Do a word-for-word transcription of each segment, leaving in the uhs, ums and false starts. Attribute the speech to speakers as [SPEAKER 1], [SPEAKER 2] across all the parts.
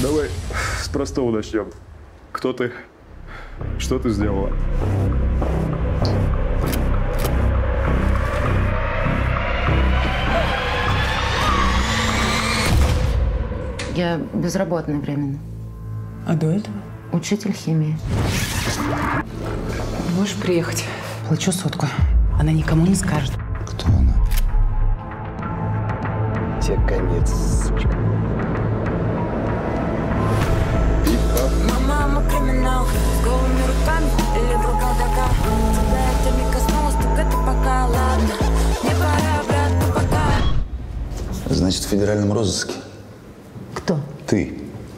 [SPEAKER 1] Давай с простого начнем. Кто ты? Что ты сделала?
[SPEAKER 2] Я безработная временно.
[SPEAKER 3] А до этого?
[SPEAKER 2] Учитель химии.
[SPEAKER 3] Можешь приехать? Плачу сотку. Она никому не скажет.
[SPEAKER 4] Кто она? Тебе конец, сучка.
[SPEAKER 5] Мама криминал с голыми руками или в руках дока. Тебя это не коснулось, так это пока ладно. Не пора, обратно пока.
[SPEAKER 4] Значит, в федеральном розыске?
[SPEAKER 2] Кто?
[SPEAKER 4] Ты.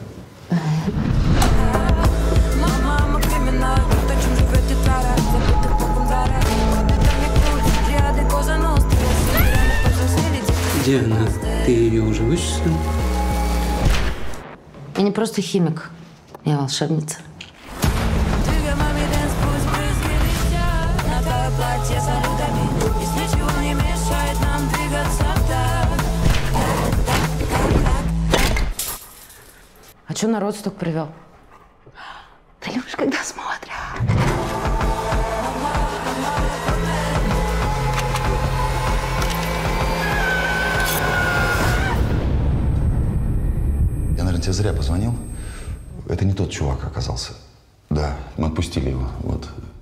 [SPEAKER 5] Мама криминал, то, чем живет детвора. Забытых боком двора. Ряды коза ностра.
[SPEAKER 6] Где она? Ты ее уже вычислил?
[SPEAKER 2] Я не просто химик. Я волшебница.
[SPEAKER 5] Двигай маме дэнс, пусть брызги летят на твое платье салютами. Если ничего не мешает нам двигаться так.
[SPEAKER 2] А чё народ столько привел? Ты любишь, когда смотрят?
[SPEAKER 4] Я, наверное, тебе зря позвонил. Это не тот чувак оказался. Да, мы отпустили его. Вот.